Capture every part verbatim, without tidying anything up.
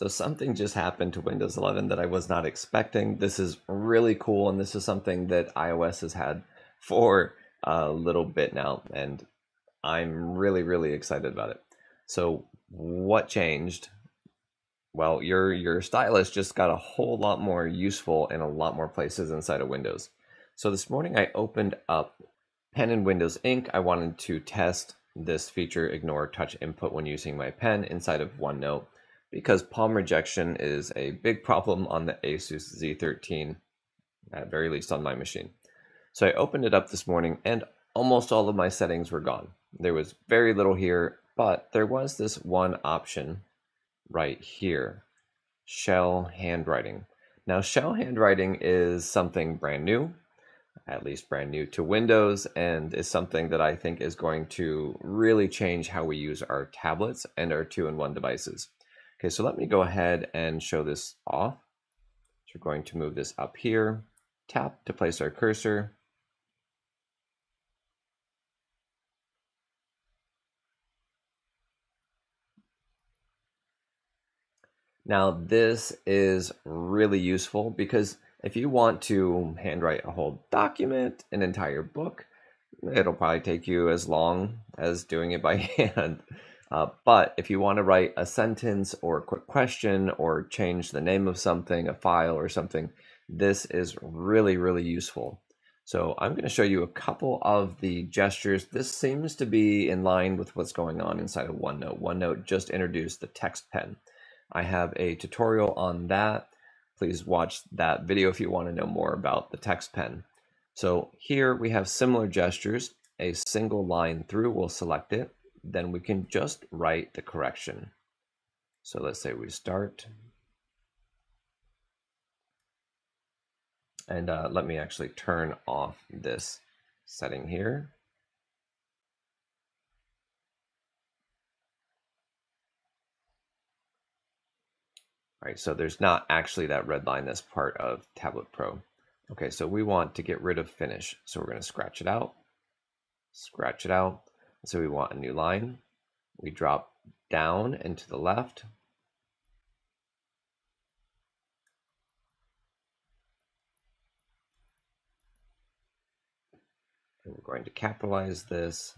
So something just happened to Windows eleven that I was not expecting. This is really cool, and this is something that iOS has had for a little bit now, and I'm really, really excited about it. So what changed? Well, your your stylus just got a whole lot more useful in a lot more places inside of Windows. So this morning I opened up Pen in Windows Ink. I wanted to test this feature, ignore touch input when using my pen, inside of OneNote, because palm rejection is a big problem on the Asus Z thirteen, at very least on my machine. So I opened it up this morning and almost all of my settings were gone. There was very little here, but there was this one option right here, shell handwriting. Now, shell handwriting is something brand new, at least brand new to Windows, and is something that I think is going to really change how we use our tablets and our two-in-one devices. Okay, so let me go ahead and show this off. So we're going to move this up here, tap to place our cursor. Now this is really useful because if you want to handwrite a whole document, an entire book, it'll probably take you as long as doing it by hand. Uh, but if you want to write a sentence or a quick question or change the name of something, a file or something, this is really, really useful. So I'm going to show you a couple of the gestures. This seems to be in line with what's going on inside of OneNote. OneNote just introduced the text pen. I have a tutorial on that. Please watch that video if you want to know more about the text pen. So here we have similar gestures. A single line through will select it. Then we can just write the correction. So let's say we start. And uh, let me actually turn off this setting here. All right, so there's not actually that red line that's part of Tablet Pro. Okay, so we want to get rid of finish. So we're going to scratch it out, scratch it out. So we want a new line. We drop down and to the left. And we're going to capitalize this.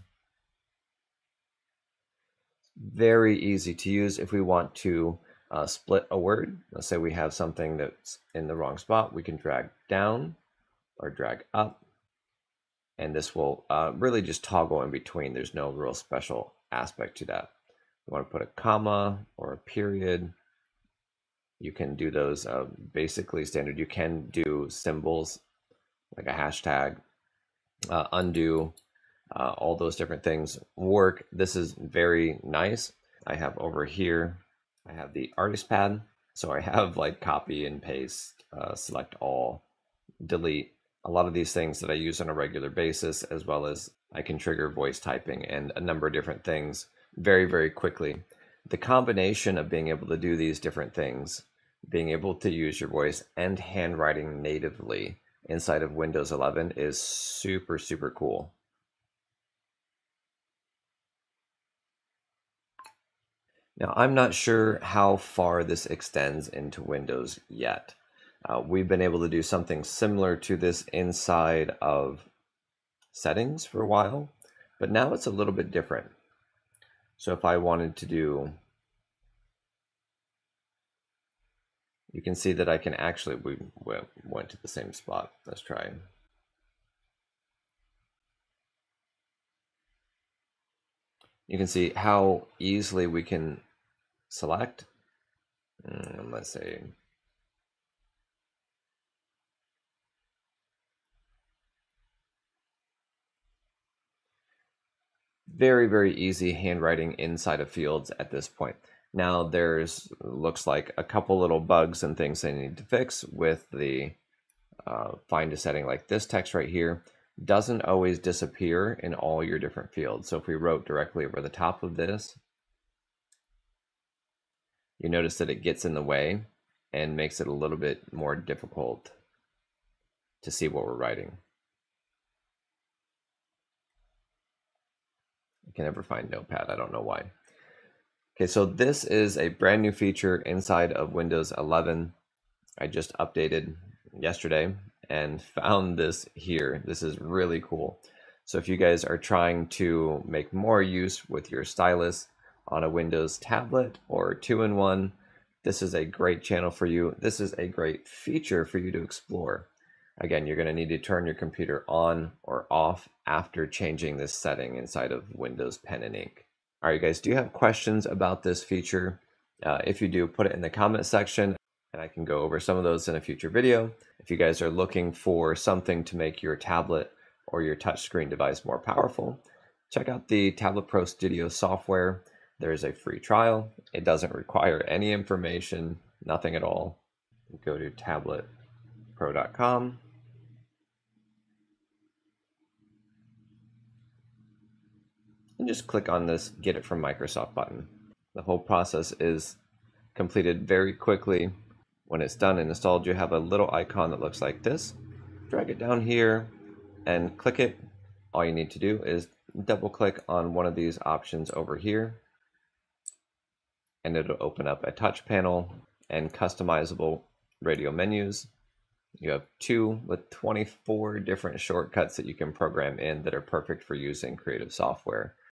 Very easy to use if we want to uh, split a word. Let's say we have something that's in the wrong spot. We can drag down or drag up, and this will uh, really just toggle in between. There's no real special aspect to that. You want to put a comma or a period. You can do those uh, basically standard. You can do symbols like a hashtag, uh, undo, uh, all those different things work. This is very nice. I have over here, I have the artist pad. So I have like copy and paste, uh, select all, delete, a lot of these things that I use on a regular basis, as well as I can trigger voice typing and a number of different things very, very quickly. The combination of being able to do these different things, being able to use your voice and handwriting natively inside of Windows eleven is super, super cool. Now, I'm not sure how far this extends into Windows yet. Uh, we've been able to do something similar to this inside of settings for a while, but now it's a little bit different. So if I wanted to do, you can see that I can actually, we went to the same spot. Let's try. You can see how easily we can select. And let's say, very, very easy handwriting inside of fields at this point. Now there's, looks like a couple little bugs and things they need to fix with the uh, find a setting like this text right here. Doesn't always disappear in all your different fields. So if we wrote directly over the top of this, you notice that it gets in the way and makes it a little bit more difficult to see what we're writing. I can never find Notepad, I don't know why. Okay, so this is a brand new feature inside of Windows eleven. I just updated yesterday and found this here. This is really cool. So if you guys are trying to make more use with your stylus on a Windows tablet or two-in-one, this is a great channel for you. This is a great feature for you to explore. Again, you're going to need to turn your computer on or off after changing this setting inside of Windows Pen and Ink. All right, guys, do you have questions about this feature? Uh, if you do, put it in the comment section and I can go over some of those in a future video. If you guys are looking for something to make your tablet or your touchscreen device more powerful, check out the Tablet Pro Studio software. There's a free trial. It doesn't require any information, nothing at all. Go to tablet pro dot com. And just click on this Get It from Microsoft button. The whole process is completed very quickly. When it's done and installed, you have a little icon that looks like this. Drag it down here and click it. All you need to do is double click on one of these options over here and it'll open up a touch panel and customizable radio menus. You have two with twenty-four different shortcuts that you can program in that are perfect for using creative software.